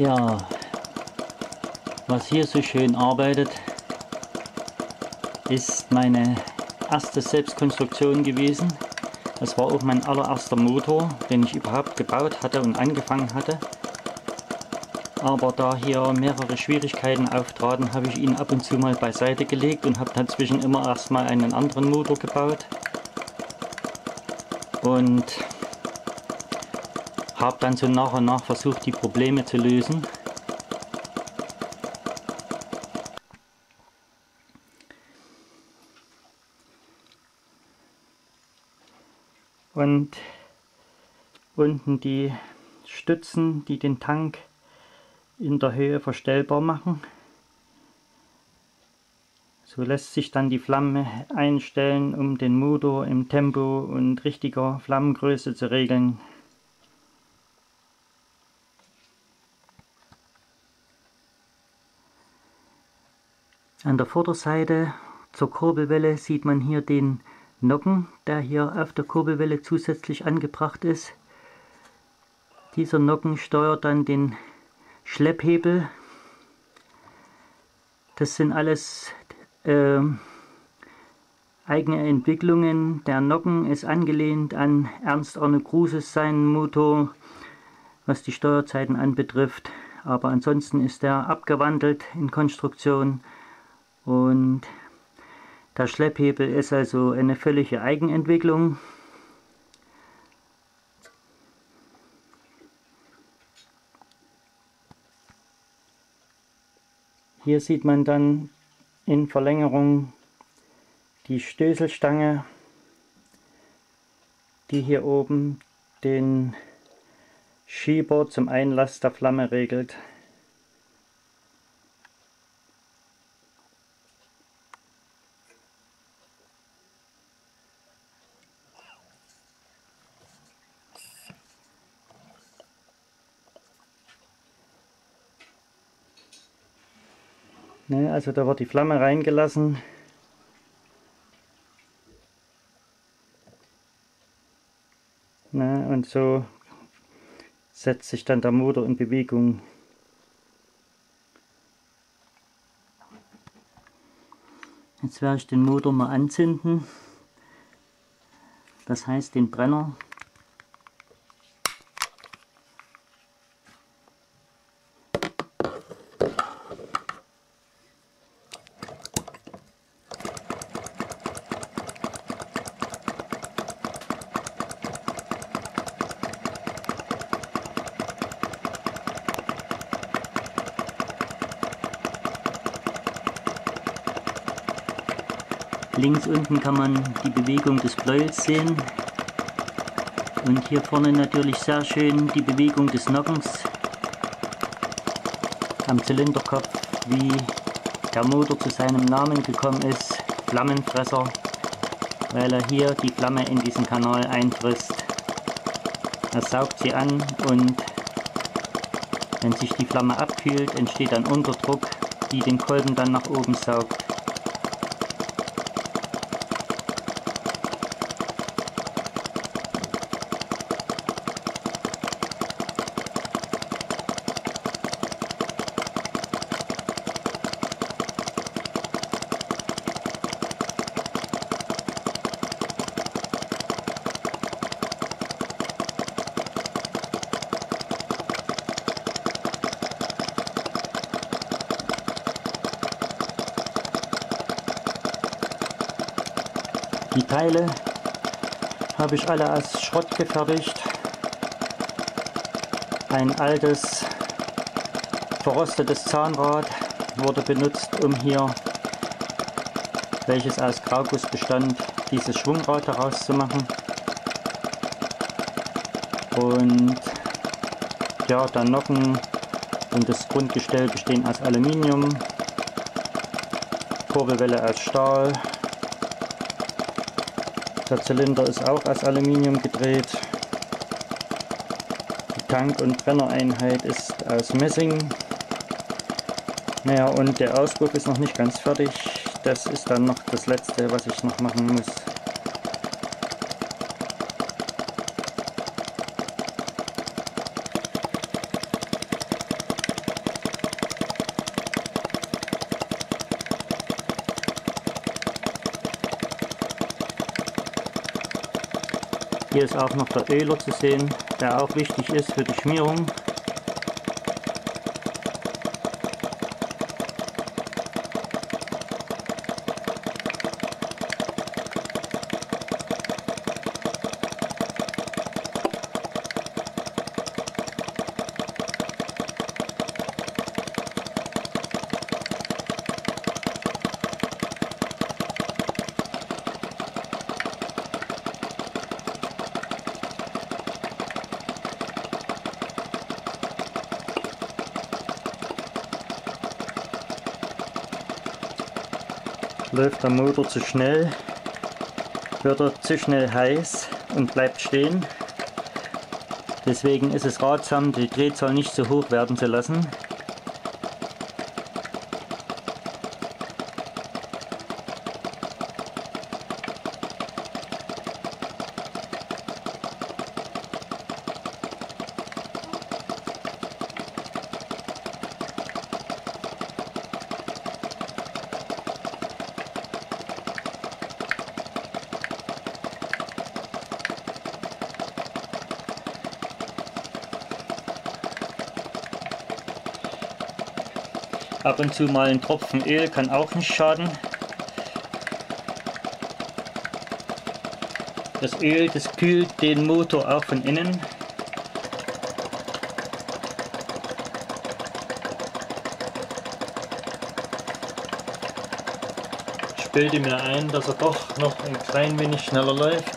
Ja, was hier so schön arbeitet, ist meine erste Selbstkonstruktion gewesen. Das war auch mein allererster Motor, den ich überhaupt gebaut hatte und angefangen hatte. Aber da hier mehrere Schwierigkeiten auftraten, habe ich ihn ab und zu mal beiseite gelegt und habe dazwischen immer erstmal einen anderen Motor gebaut. Und habe dann so nach und nach versucht, die Probleme zu lösen. Und unten die Stützen, die den Tank in der Höhe verstellbar machen. So lässt sich dann die Flamme einstellen, um den Motor im Tempo und richtiger Flammengröße zu regeln. An der Vorderseite zur Kurbelwelle sieht man hier den Nocken, der hier auf der Kurbelwelle zusätzlich angebracht ist. Dieser Nocken steuert dann den Schlepphebel. Das sind alles eigene Entwicklungen. Der Nocken ist angelehnt an Ernst Arne Kruses seinen Motor, was die Steuerzeiten anbetrifft. Aber ansonsten ist er abgewandelt in Konstruktion und der Schlepphebel ist also eine völlige Eigenentwicklung. Hier sieht man dann in Verlängerung die Stößelstange, die hier oben den Schieber zum Einlass der Flamme regelt. Ne, also da wird die Flamme reingelassen. Ne, und so setzt sich dann der Motor in Bewegung. Jetzt werde ich den Motor mal anzünden. Das heißt den Brenner. Links unten kann man die Bewegung des Pleuels sehen und hier vorne natürlich sehr schön die Bewegung des Nockens am Zylinderkopf, wie der Motor zu seinem Namen gekommen ist, Flammenfresser, weil er hier die Flamme in diesen Kanal einfrisst. Er saugt sie an und wenn sich die Flamme abkühlt, entsteht ein Unterdruck, die den Kolben dann nach oben saugt. Die Teile habe ich alle aus Schrott gefertigt. Ein altes, verrostetes Zahnrad wurde benutzt, um hier, welches aus Grauguss bestand, dieses Schwungrad daraus zu machen. Und ja, der Nocken und das Grundgestell bestehen aus Aluminium, Kurbelwelle aus Stahl. Der Zylinder ist auch aus Aluminium gedreht. Die Tank- und Brennereinheit ist aus Messing. Naja, und der Auspuff ist noch nicht ganz fertig. Das ist dann noch das letzte, was ich noch machen muss. Hier ist auch noch der Öler zu sehen, der auch wichtig ist für die Schmierung. Läuft der Motor zu schnell, wird er zu schnell heiß und bleibt stehen. Deswegen ist es ratsam, die Drehzahl nicht so hoch werden zu lassen. Ab und zu mal ein Tropfen Öl kann auch nicht schaden. Das Öl, das kühlt den Motor auch von innen. Ich bilde mir ein, dass er doch noch ein klein wenig schneller läuft.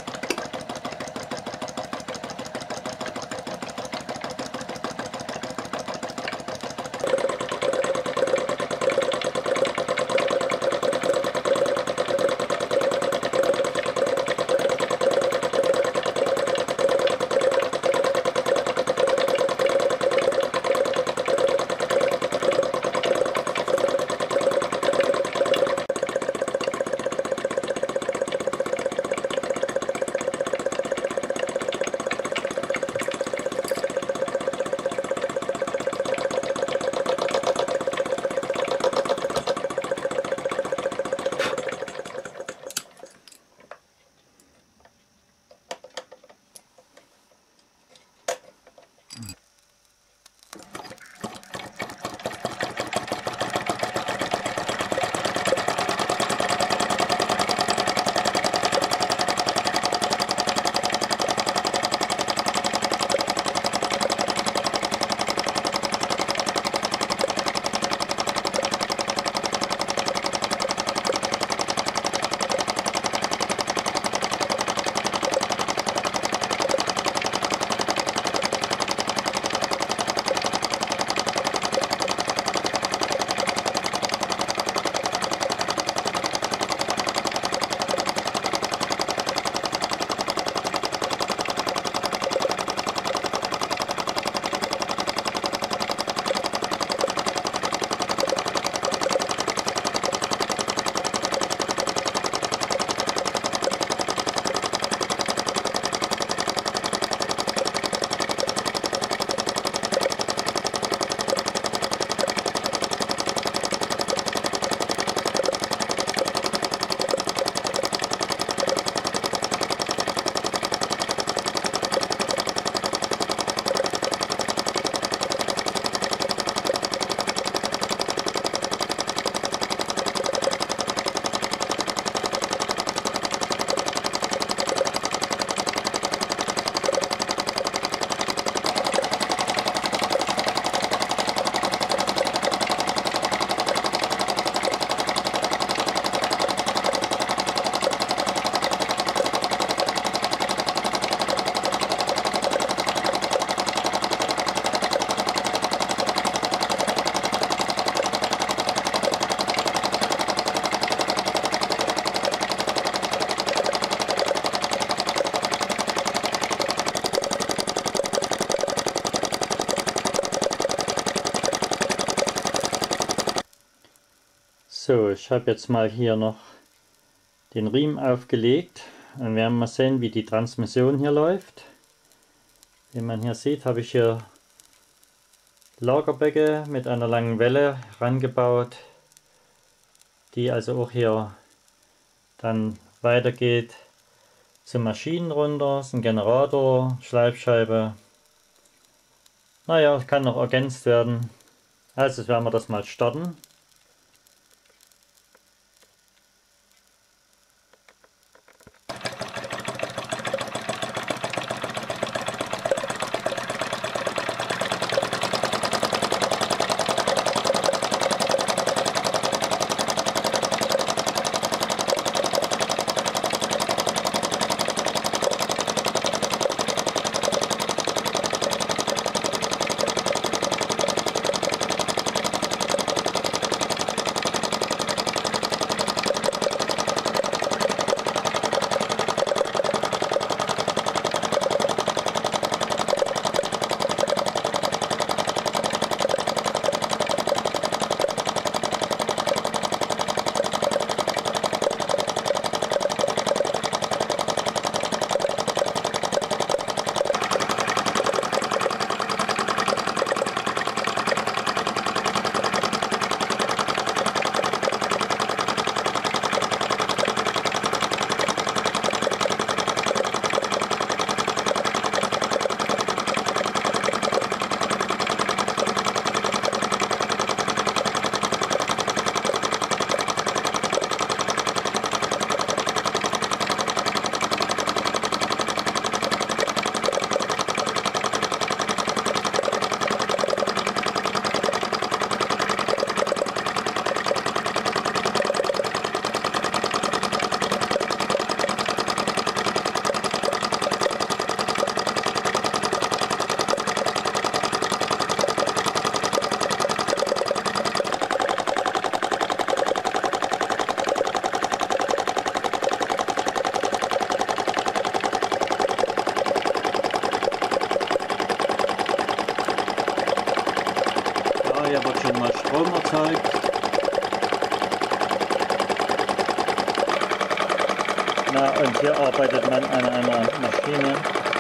So, ich habe jetzt mal hier noch den Riemen aufgelegt und werden mal sehen, wie die Transmission hier läuft. Wie man hier sieht, habe ich hier Lagerbecken mit einer langen Welle rangebaut, die also auch hier dann weitergeht sind Maschinen runter, ist ein Generator, Schleifscheibe. Naja, kann noch ergänzt werden. Also jetzt werden wir das mal starten. Hier wird schon mal Strom erzeugt. Na, und hier arbeitet man an einer Maschine.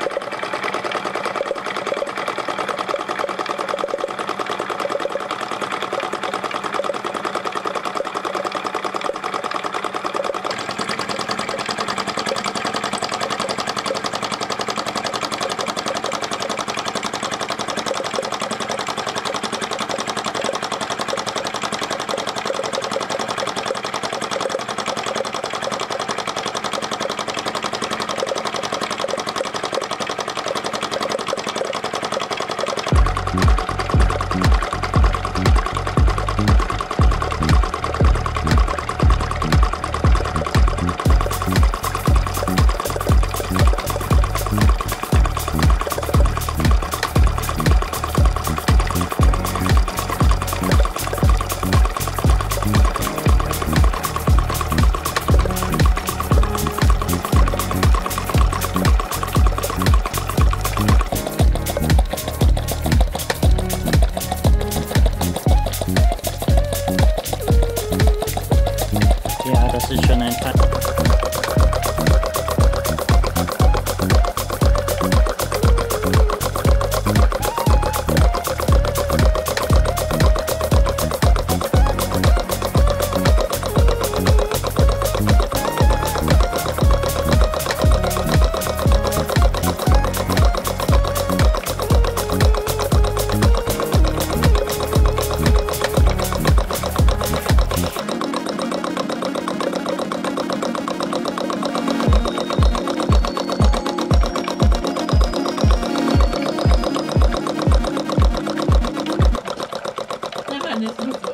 Ja, das ist schon ein Nicht